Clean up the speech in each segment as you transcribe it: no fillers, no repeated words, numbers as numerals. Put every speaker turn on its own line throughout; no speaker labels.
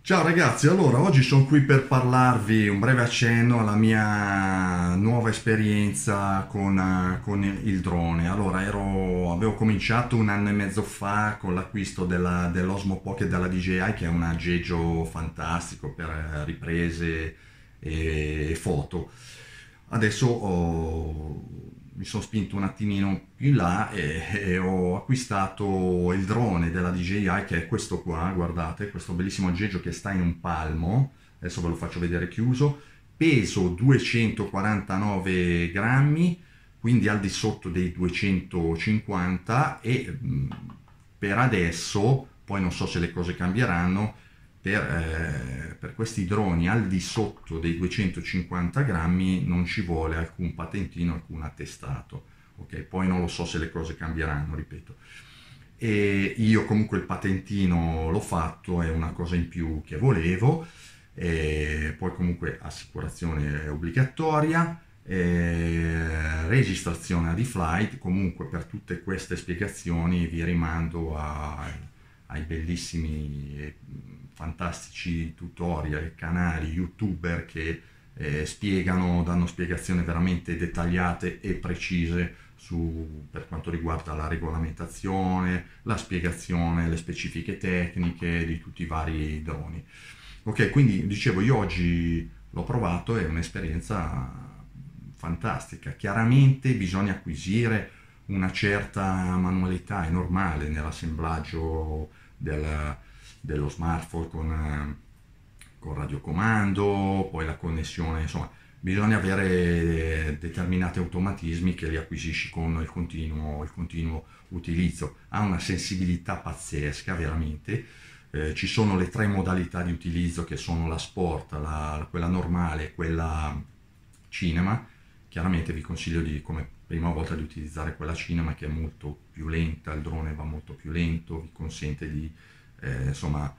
Ciao ragazzi, allora oggi sono qui per parlarvi un breve accenno alla mia nuova esperienza con il drone. Allora, avevo cominciato un anno e mezzo fa con l'acquisto dell'Osmo Pocket dalla DJI, che è un aggeggio fantastico per riprese e foto. Adesso mi sono spinto un attimino più in là e ho acquistato il drone della DJI, che è questo qua, guardate, questo bellissimo aggeggio che sta in un palmo. Adesso ve lo faccio vedere chiuso. Peso 249 grammi, quindi al di sotto dei 250, e per adesso, poi non so se le cose cambieranno, per questi droni al di sotto dei 250 grammi non ci vuole alcun patentino, alcun attestato. Ok, poi non lo so se le cose cambieranno, ripeto. E io comunque il patentino l'ho fatto, è una cosa in più che volevo. E poi comunque assicurazione obbligatoria, registrazione di flight. Comunque per tutte queste spiegazioni vi rimando ai bellissimi e fantastici tutorial e canali youtuber che danno spiegazioni veramente dettagliate e precise per quanto riguarda la regolamentazione, la spiegazione, le specifiche tecniche di tutti i vari droni. Ok, quindi dicevo, io oggi l'ho provato, è un'esperienza fantastica. Chiaramente bisogna acquisire una certa manualità, è normale nell'assemblaggio dello smartphone con radiocomando, poi la connessione, insomma, bisogna avere determinati automatismi che li acquisisci con il continuo utilizzo. Ha una sensibilità pazzesca, veramente. Ci sono le tre modalità di utilizzo, che sono la sport, quella normale e quella cinema. Chiaramente vi consiglio come prima volta di utilizzare quella cinema, che è molto più lenta, il drone va molto più lento, vi consente di insomma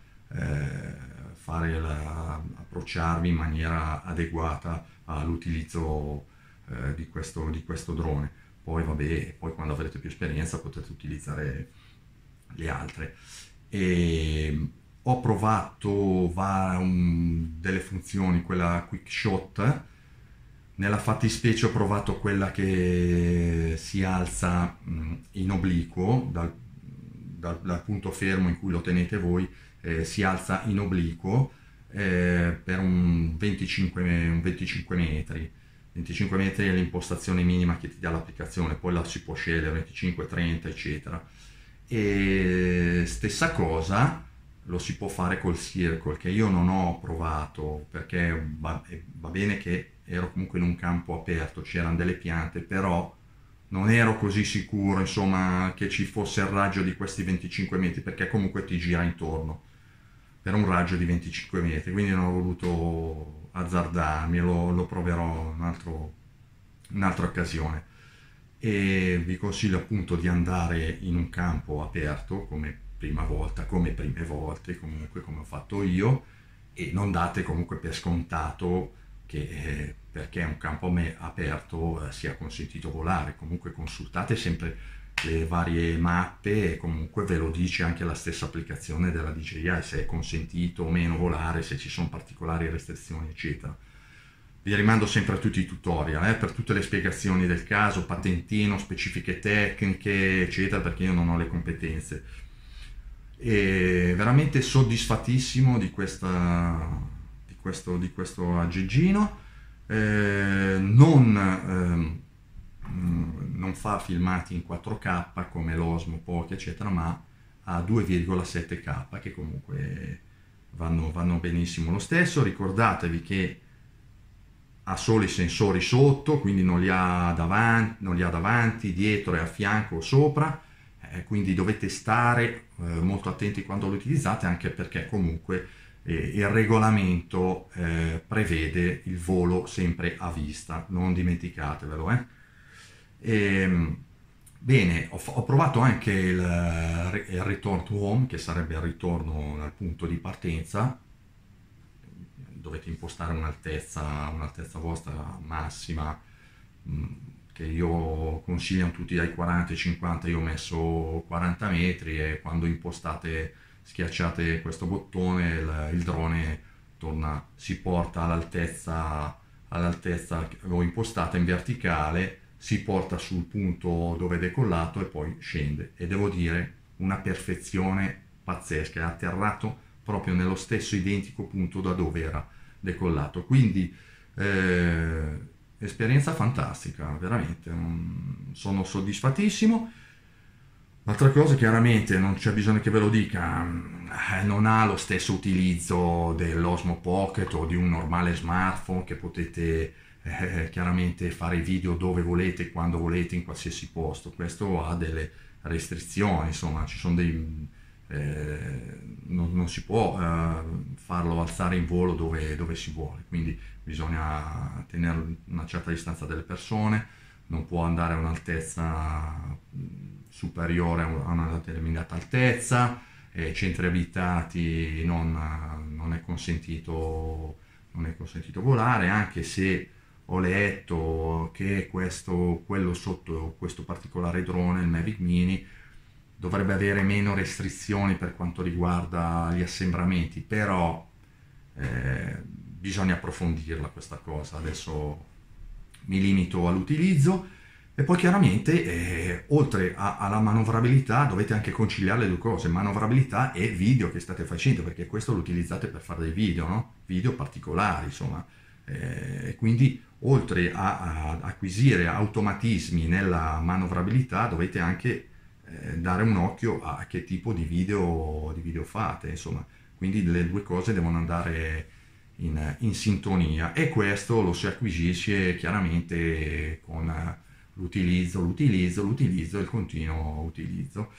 approcciarvi in maniera adeguata all'utilizzo di questo drone. Poi vabbè, poi quando avrete più esperienza potete utilizzare le altre. E ho provato delle funzioni, quella quick shot. Nella fattispecie ho provato quella che si alza in obliquo dal punto fermo in cui lo tenete voi. Si alza in obliquo per un 25 metri. 25 metri è l'impostazione minima che ti dà l'applicazione, poi la si può scegliere 25, 30, eccetera. E stessa cosa lo si può fare col circle, che io non ho provato perché va bene che ero comunque in un campo aperto, c'erano delle piante, però non ero così sicuro, insomma, che ci fosse il raggio di questi 25 metri, perché comunque ti gira intorno per un raggio di 25 metri, quindi non ho voluto azzardarmi, lo proverò un'altra occasione. E vi consiglio appunto di andare in un campo aperto come prima volta, come prime volte, comunque come ho fatto io, e non date comunque per scontato che perché è un campo aperto sia consentito volare. Comunque consultate sempre le varie mappe, e comunque ve lo dice anche la stessa applicazione della DJI se è consentito o meno volare, se ci sono particolari restrizioni, eccetera. Vi rimando sempre a tutti i tutorial per tutte le spiegazioni del caso, patentino, specifiche tecniche, eccetera, perché io non ho le competenze. E veramente soddisfattissimo di questo aggeggino. Non fa filmati in 4K come l'Osmo Pocket, eccetera, ma a 2,7K, che comunque vanno benissimo lo stesso. Ricordatevi che ha solo i sensori sotto, quindi non li ha davanti, dietro e a fianco o sopra, quindi dovete stare molto attenti quando lo utilizzate, anche perché comunque il regolamento prevede il volo sempre a vista, non dimenticatevelo. Bene, ho provato anche il return to home, che sarebbe il ritorno dal punto di partenza. Dovete impostare un'altezza vostra massima, che io consigliano tutti dai 40 ai 50, io ho messo 40 metri, e quando impostate schiacciate questo bottone, il drone torna, si porta all'altezza che avevo impostata in verticale, si porta sul punto dove è decollato e poi scende. E devo dire, una perfezione pazzesca, è atterrato proprio nello stesso identico punto da dove era decollato. Quindi esperienza fantastica, veramente, sono soddisfattissimo. L'altra cosa, chiaramente, non c'è bisogno che ve lo dica, non ha lo stesso utilizzo dell'Osmo Pocket o di un normale smartphone che potete chiaramente fare video dove volete, quando volete, in qualsiasi posto. Questo ha delle restrizioni, insomma, ci sono non si può farlo alzare in volo dove si vuole, quindi bisogna tenere una certa distanza dalle persone, non può andare a un'altezza superiore a una determinata altezza, centri abitati non è consentito volare, anche se ho letto che quello sotto questo particolare drone, il Mavic Mini, dovrebbe avere meno restrizioni per quanto riguarda gli assembramenti, però bisogna approfondirla questa cosa. Adesso mi limito all'utilizzo. E poi chiaramente, oltre alla manovrabilità, dovete anche conciliare le due cose, manovrabilità e video che state facendo, perché questo lo utilizzate per fare dei video, no? Video particolari, insomma. Quindi, oltre a acquisire automatismi nella manovrabilità, dovete anche dare un occhio a che tipo di video fate, insomma. Quindi le due cose devono andare in sintonia, e questo lo si acquisisce chiaramente con l'utilizzo e il continuo utilizzo.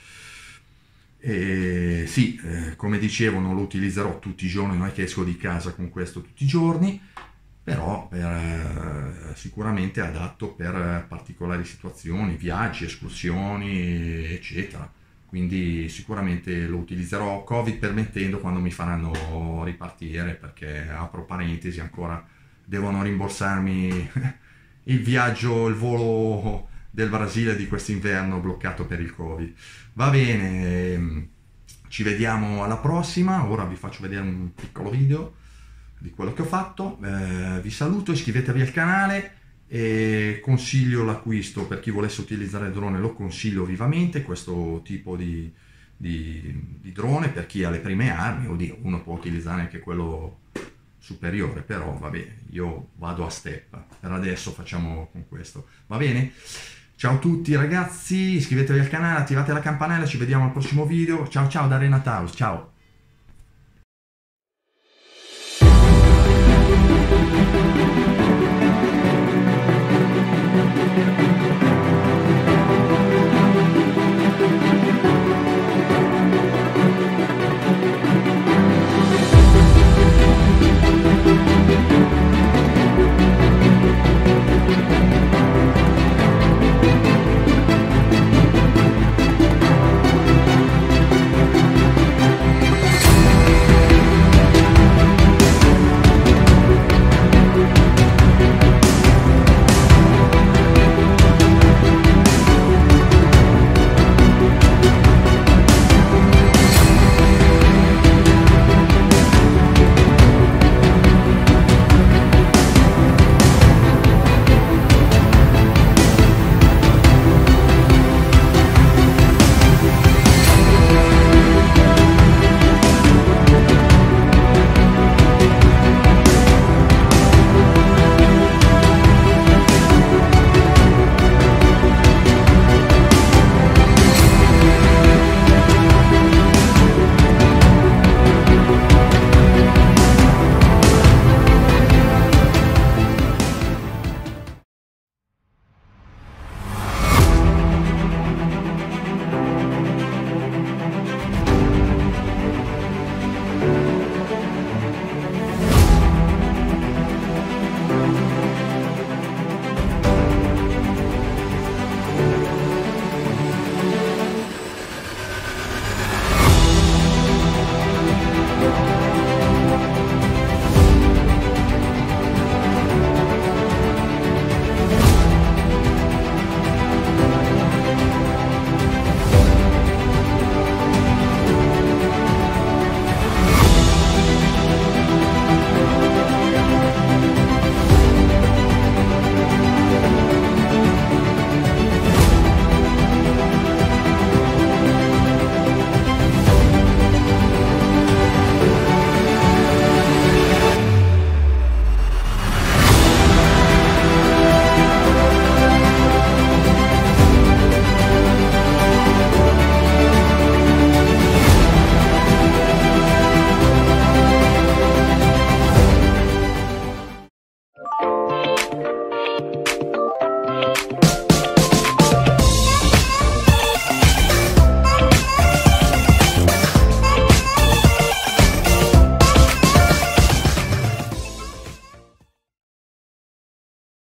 E sì, come dicevo, non lo utilizzerò tutti i giorni, non è che esco di casa con questo tutti i giorni, però sicuramente è adatto per particolari situazioni, viaggi, escursioni, eccetera. Quindi sicuramente lo utilizzerò, Covid permettendo, quando mi faranno ripartire, perché, apro parentesi, ancora devono rimborsarmi il volo del Brasile di quest'inverno bloccato per il Covid. Va bene, ci vediamo alla prossima. Ora vi faccio vedere un piccolo video di quello che ho fatto. Vi saluto, iscrivetevi al canale e consiglio l'acquisto per chi volesse utilizzare il drone, lo consiglio vivamente, questo tipo di drone, per chi ha le prime armi. Oddio, uno può utilizzare anche quello superiore, però va bene, io vado a step, per adesso facciamo con questo, va bene? Ciao a tutti ragazzi, iscrivetevi al canale, attivate la campanella, ci vediamo al prossimo video. Ciao ciao da Renataus, ciao!